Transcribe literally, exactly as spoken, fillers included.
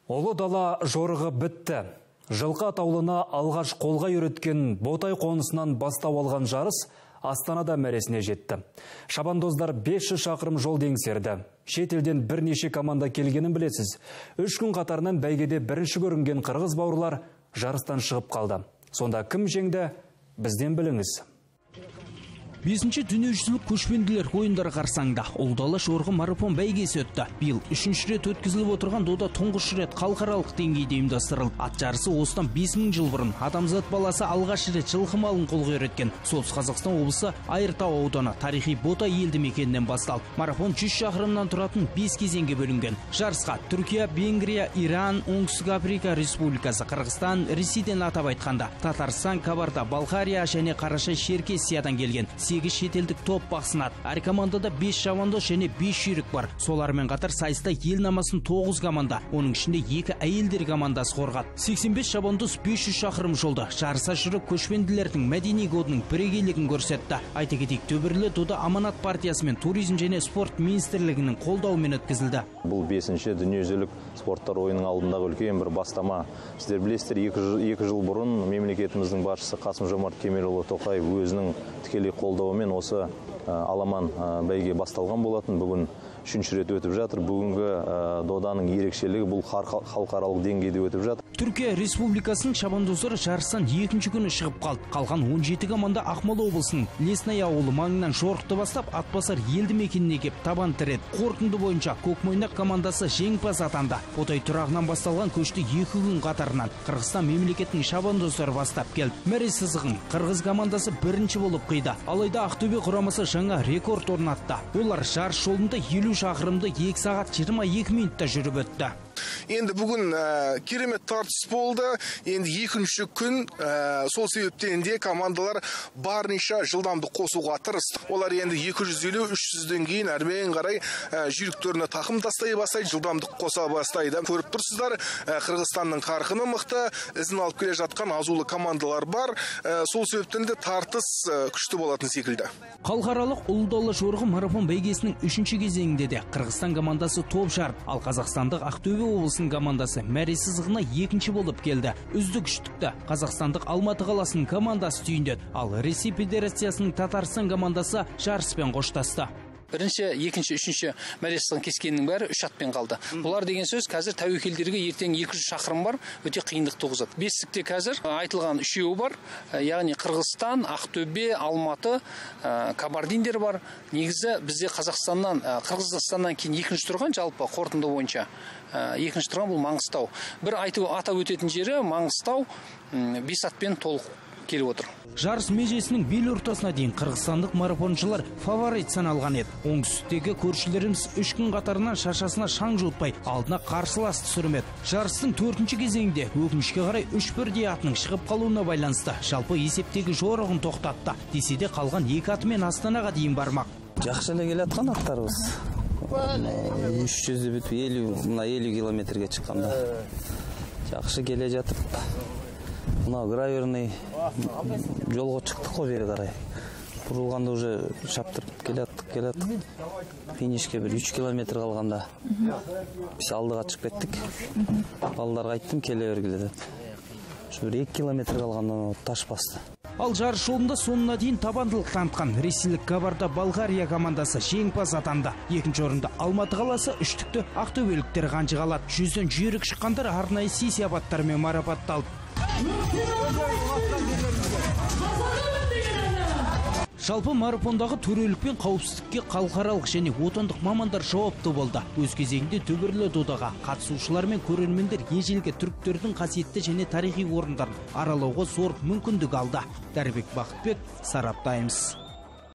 Ұлы дала жорығы бітті. Жылқы атаулына алғаш қолға үйреткен Ботай қонысынан бастау алған жарыс Астанада мәресіне жетті. Шабандоздар бес жүз шақырым жол еңсерді. Шетелден бірнеше команда келгенін білесіз. Үш күн қатарынан бәйгеде бірінші көрінген қырғыз бауырлар жарыстан шығып қалды. Сонда кім жеңді? Бізден біліңіз. бесінші дүниежүзілік көшпенділер ойындары қарсаңында ұлы дала жорығы марафон бәйгесі өтті. Биыл үшінші рет өткізіліп отырған дода тұңғыш рет халықаралық деңгейде ұйымдастырылды. Ат жарысы осыдан бес мың жыл бұрын адамзат баласы алғаш рет жылқы малын қолға үйреткен Солтүстік Қазақстан облысы Айыртау ауданы тарихи Ботай елді мекенінен басталды. Марафон жүз шақырымнан тұратын бес кезеңге бөлінген. Жарысқа Түркия, Венгрия, Иран, Оңтүстік Африка Республикасы, Қырғызстан, Ресейден атап айтқанда Татарстан, Кабарда-Балқария және Қарашай-Черкесиядан келген сегіз шетелдік топ бақсынады. Әр командада бес шабандоз және бес жүйрік бар. Солармен қатар сайыста ел намысын тоғыз команда, оның ішінде екі әйелдер командасы қорғады. сексен бес шабандоз бес жүз шақырым жолды жарыса жүріп көшпенділердің мәдени кодының бірегейлігін көрсетті. Айта кетейік, Төбірлі дода Аманат партиясы мен туризм және спорт министрлігінің қолдауымен өткізілді. Бұл бесінші дүниежүзілік спорттар ойынның алдындағы үлкен бір бастама. Сіздер білесіздер, екі жыл бұрын мемлекетіміздің басшысы Қасым-Жомарт Кемелұлы Тоқаев өзінің тікелей қолдауымен осы аламан бәйге басталған болатын. Бүгін үшінші рет өтіп жатыр. Бүгінгі доданың ерекшелігі бұл халықаралық деңгейде өтіп жатыр. Түркия Республикасының шабандоздары жарыстан екінші күні шығып қалды. Қалған он жеті команда Ақмола облысының Лесной ауылы маңынан жорықты бастап Атбасар елді мекеніне кеп табан тіреді. Қорытынды бойынша Көкмойнақ командасы жеңімпаз атанды. Ботай тұрағынан басталған көшті екі күн қатарынан Қырғызстан мемлекетінің шабандоздары бастап келді. Мәре сызығын Қырғыз командасы бірінші болып қиды. Алайда Ақтөбе құрамасы жаңа рекорд орнатты. Олар жарыс жолында елу шақырымды екі сағат жиырма екі минутта жүріп өтті. Енді бүгін ә, керемет тартыс болды. Енді екінші күн ә, сол себептен де командалар барынша жылдамдық қосуға тырысты. Олар енді екі жүз елу үш жүзден кейін әрмен қарай ә, жүйріктеріне тақым тастай бастайды, жылдамдық қоса бастайды. Көріп тұрсыздар, ә, Қырғызстанның қарқыны мықты, ізін алып келе жатқан азулы командалар бар. Ә, сол себептен де тартыс ә, күшті болатын секілді. Халықаралық ұлы дала жорығы марафон бәйгесінің үшінші кезеңінде де Қырғызстан командасы топ жарып, ал қазақстандық Ақтөбе облысының командасы мәре сызығына екінші болып келді. Үздік үштікті қазақстандық Алматы қаласының командасы түйіндеді, ал Ресей Федерациясының Татарстан командасы жарыспен қоштасты. Бірінші, екінші, үшінші мәре сызығын кескеннің бәрі үш атпен қалды. Бұлар деген сөз қазір тәуекелдерге ертең екі жүз шақырым бар, өте қиындық туғызады. Бестікте қазір айтылған үшеуі бар, яғни Қырғызстан, Ақтөбе, Алматы, Кабардиндер бар. Негізі бізде Қазақстаннан, Қырғызстаннан кейін екінші тұрған жалпы қорытынды бойынша екінші тұрған бұл Маңғыстау. Бір айтып атап өтетін жері Маңғыстау бес атпен толық келіп отыр. Жарыс межесінің бел ортасына дейін қырғызстандық марафоншылар фаворит саналған еді. Оңтүстіктегі көршілеріміз үш күн қатарынан шашасына шаң жуытпай, алдына қарсылас түсірмеді. Жарыстың төртінші кезеңінде өкінішке қарай үш бірдей атының шығып қалуына байланысты жалпы есептегі жорығын тоқтатты. Десе де қалған екі атымен Астанаға дейін бармақ. Жақсы эле келатқан аттарыбыз. үш жүз бүтүп элүү, мына элүү километрге чыкканда. Жақсы келе жатып. Мына гравирный жолға чыктык қой бері қарай. Бұрылғанда уже шаптырып келаттық, келаттық. Финишке бір үч километр қалғанда біз алдыға чыгып кеттік. Балдарға айттым, келе бергиле деп. Бір екі километр қалғанда таш басты. Ал жарыс жолында соңына дейін табандылық танытқан ресейлік Кабарда-Балқария командасы жеңімпаз атанды. Екінші орында Алматы қаласы, үштікті ақтөбеліктер қанжығалады. Жүзден жүйрік шыққандар арнайы сый-сияпаттармен марапатталды. Жалпы марафондағы төрелік пен қауіпсіздікке халықаралық және отандық мамандар жауапты болды. Өз кезегінде Төбірлі додаға қатысушылар мен көрермендер ежелгі түріктердің қасиетті және тарихи орындарын аралауға зор мүмкіндік алды. Дәрбек Бақытбек, Сарап Таймс.